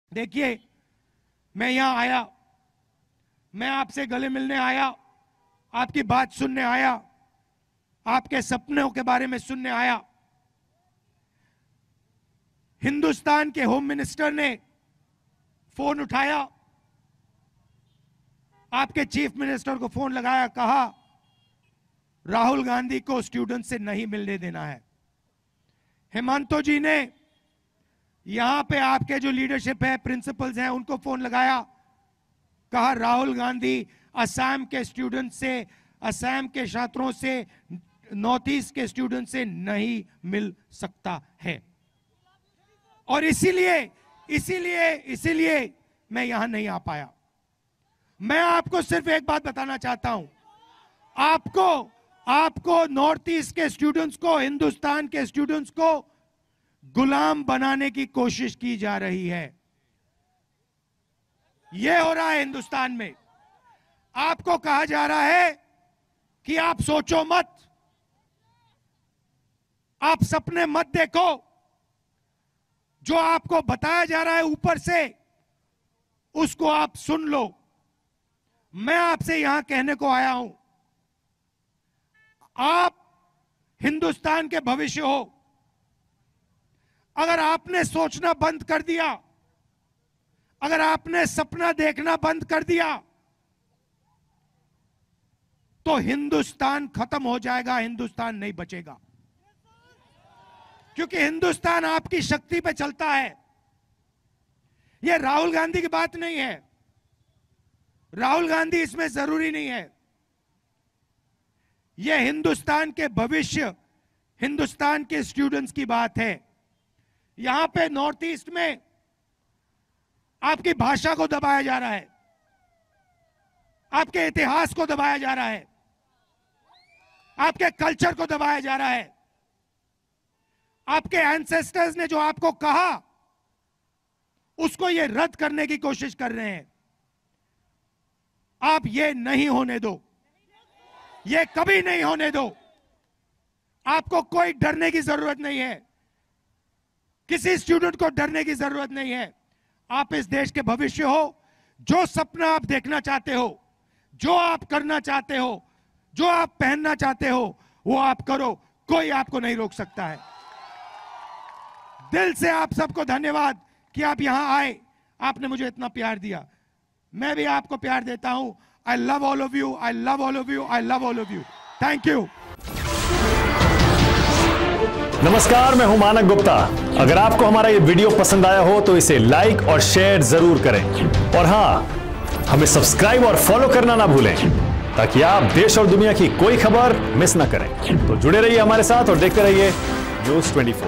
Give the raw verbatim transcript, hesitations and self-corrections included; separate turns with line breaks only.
देखिए, मैं यहां आया, मैं आपसे गले मिलने आया, आपकी बात सुनने आया, आपके सपनों के बारे में सुनने आया। हिंदुस्तान के होम मिनिस्टर ने फोन उठाया, आपके चीफ मिनिस्टर को फोन लगाया, कहा राहुल गांधी को स्टूडेंट से नहीं मिलने देना है। हेमंतो जी ने यहां पे आपके जो लीडरशिप है, प्रिंसिपल्स हैं, उनको फोन लगाया, कहा राहुल गांधी असम के स्टूडेंट से, असम के छात्रों से, नॉर्थ ईस्ट के स्टूडेंट से नहीं मिल सकता है। और इसीलिए इसीलिए इसीलिए मैं यहां नहीं आ पाया। मैं आपको सिर्फ एक बात बताना चाहता हूं, आपको आपको नॉर्थ ईस्ट के स्टूडेंट्स को, हिंदुस्तान के स्टूडेंट्स को गुलाम बनाने की कोशिश की जा रही है। यह हो रहा है हिंदुस्तान में। आपको कहा जा रहा है कि आप सोचो मत, आप सपने मत देखो, जो आपको बताया जा रहा है ऊपर से उसको आप सुन लो। मैं आपसे यहां कहने को आया हूं, आप हिंदुस्तान के भविष्य हो। अगर आपने सोचना बंद कर दिया, अगर आपने सपना देखना बंद कर दिया, तो हिंदुस्तान खत्म हो जाएगा, हिंदुस्तान नहीं बचेगा। क्योंकि हिंदुस्तान आपकी शक्ति पे चलता है। यह राहुल गांधी की बात नहीं है, राहुल गांधी इसमें जरूरी नहीं है। यह हिंदुस्तान के भविष्य, हिंदुस्तान के स्टूडेंट्स की बात है। यहां पे नॉर्थ ईस्ट में आपकी भाषा को दबाया जा रहा है, आपके इतिहास को दबाया जा रहा है, आपके कल्चर को दबाया जा रहा है। आपके एंसेस्टर्स ने जो आपको कहा उसको ये रद्द करने की कोशिश कर रहे हैं। आप ये नहीं होने दो, ये कभी नहीं होने दो। आपको कोई डरने की जरूरत नहीं है, किसी स्टूडेंट को डरने की जरूरत नहीं है। आप इस देश के भविष्य हो। जो सपना आप देखना चाहते हो, जो आप करना चाहते हो, जो आप पहनना चाहते हो, वो आप करो, कोई आपको नहीं रोक सकता है। दिल से आप सबको धन्यवाद कि आप यहां आए, आपने मुझे इतना प्यार दिया। मैं भी आपको प्यार देता हूं। I love all of you, I love all of you, I love all of you. Thank you.
नमस्कार, मैं हूं मानक गुप्ता। अगर आपको हमारा ये वीडियो पसंद आया हो तो इसे लाइक और शेयर जरूर करें, और हां, हमें सब्सक्राइब और फॉलो करना ना भूलें, ताकि आप देश और दुनिया की कोई खबर मिस ना करें। तो जुड़े रहिए हमारे साथ और देखते रहिए न्यूज़ चौबीस।